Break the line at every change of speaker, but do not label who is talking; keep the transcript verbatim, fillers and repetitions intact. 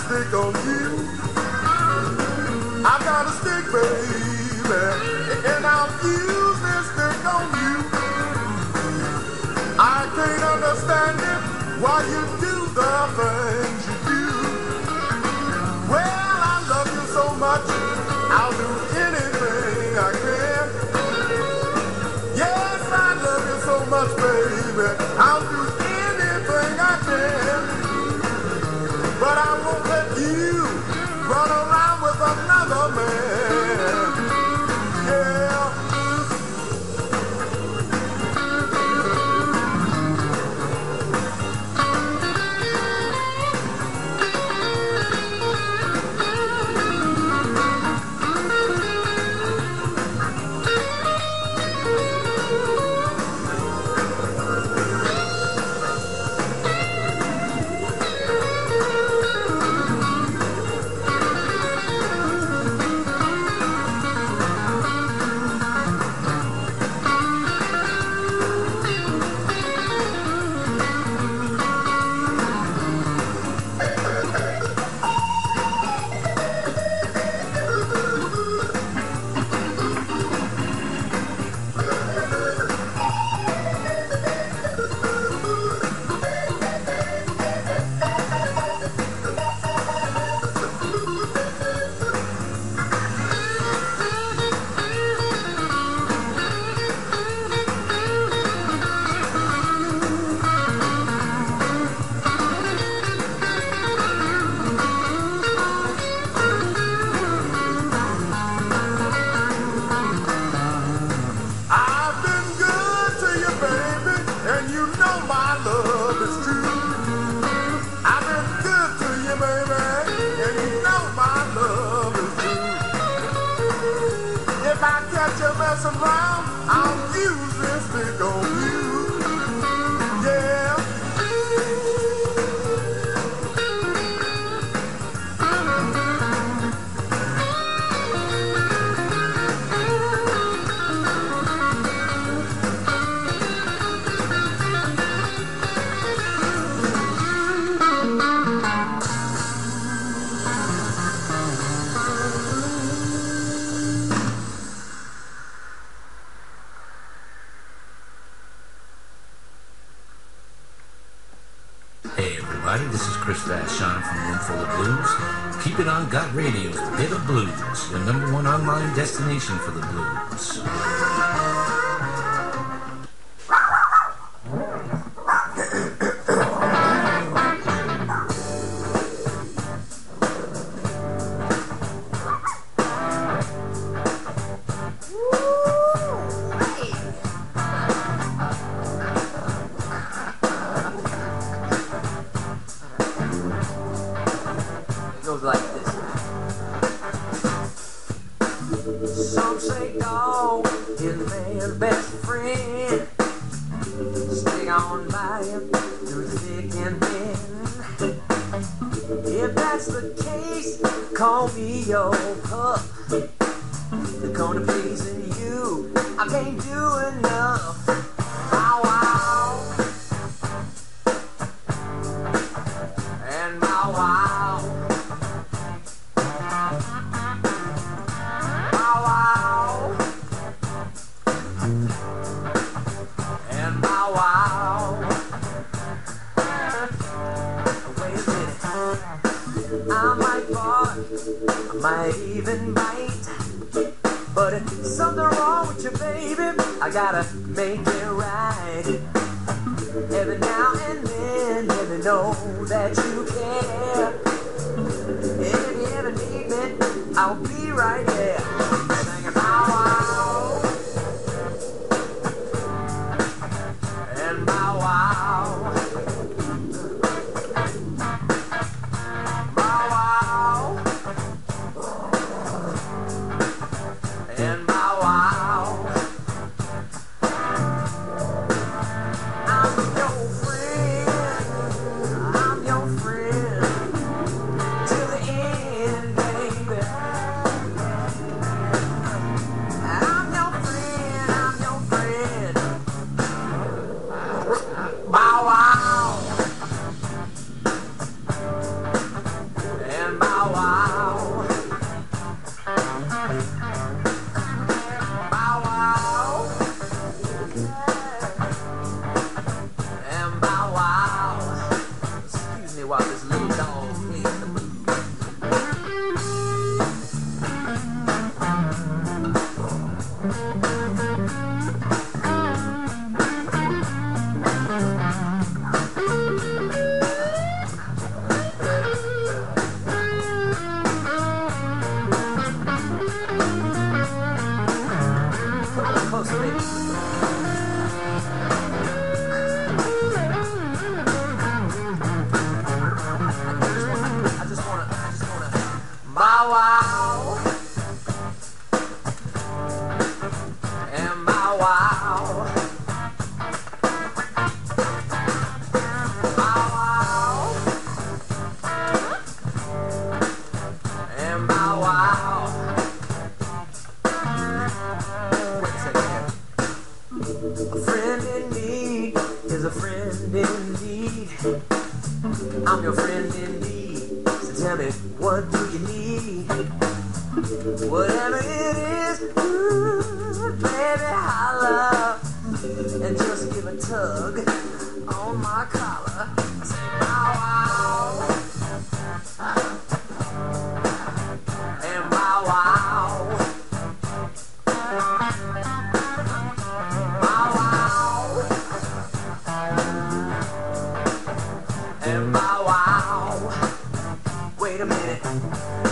stick on you. I got a stick, baby, and I'll use this stick on you. I can't understand it, why you do the things you do. Well, I love you so much, I'll do anything I can. Yes, I love you so much, baby, I'll do anything I can. But I won't let you run around with another man. Yeah. Around, I'll use this stick on you. Yeah.
This is Chris Vashon from Roomful of Blues. Keep it on Got Radio's Bit of Blues, your number one online destination for the blues.
I gotta make it right. Every now and then, let me know that you care. If you ever need me, I'll be right there. Singing bow wow and bow wow, bow wow and bow wow. while this little dog plays the blues. Close, baby. Bow wow and bow wow, bow wow and bow wow. Wait a second here. A friend in need is a friend indeed. I'm your friend indeed. So tell me, what do you need? Whatever it is, ooh, baby, holla, and just give a tug on my collar. Say bow wow, and bow wow, bow wow, and bow wow. Wait a minute.